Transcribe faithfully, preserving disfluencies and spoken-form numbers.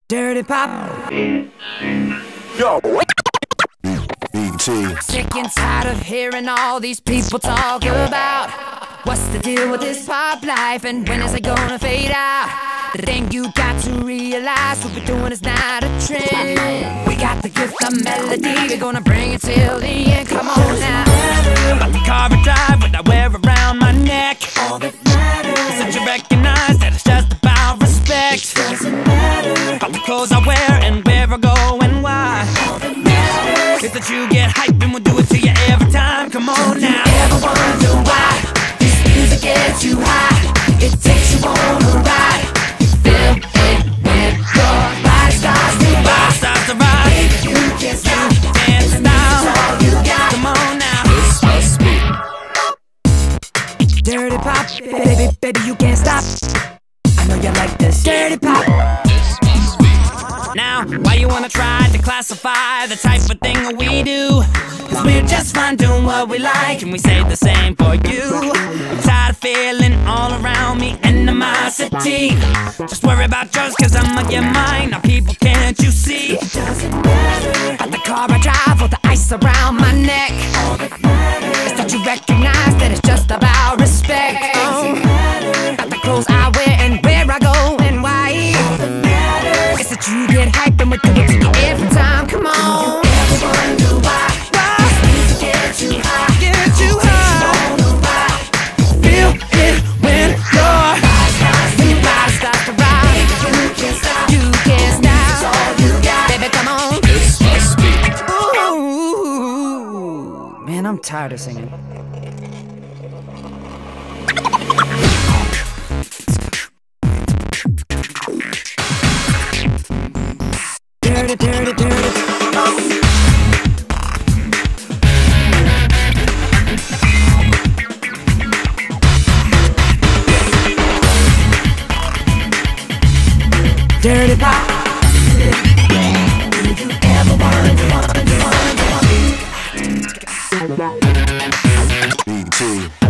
Dirty Pop. Yo. B T. Sick and tired of hearing all these people talk about what's the deal with this pop life and when is it gonna fade out. The thing you got to realize, what we're doing is not a trend. We got the gift of melody, we're gonna bring it till the end. Come on now. About the car I drive, what I wear around my neck, all that matters. Since you recognize that it's just about respect. Doesn't matter about the clothes I wear and where I go and why. All that matters is that you get hyped and we'll do it to you every time. Come on now. Do you ever wonder why this music gets you high? It takes you on a ride. You feel it when your body starts to rock. Starts to rock. Baby, you can't stop. Dance now. All you got. Come on now. This must be Dirty Pop, baby, baby, you can't stop. I know you like this. Dirty Pop. Now, why you wanna try to classify the type of thing that we do? Cause we're just fine doing what we like, and we say the same for you. I'm tired of feeling all around me animosity. Just worry about yours cause I'ma get mine. Now people, can't you see? It doesn't matter about the car I drive or the ice around my neck. All that matters is that you recognize that it's just about respect. Oh, about the clothes I wear and where I go and why. All that matters is that you get hyped and we do it to you every time. Come on. Never wonder why this music gets you high. Get you high. Feel it when your body starts to rock. You can't stop. You can't stop. It's all you got. Baby, come on. This must be Ooh, man, I'm tired of singing. Dirty, dirty, dirty. Oh. Dirty Pop. Did you ever wonder, wonder, wonder, wonder? B T.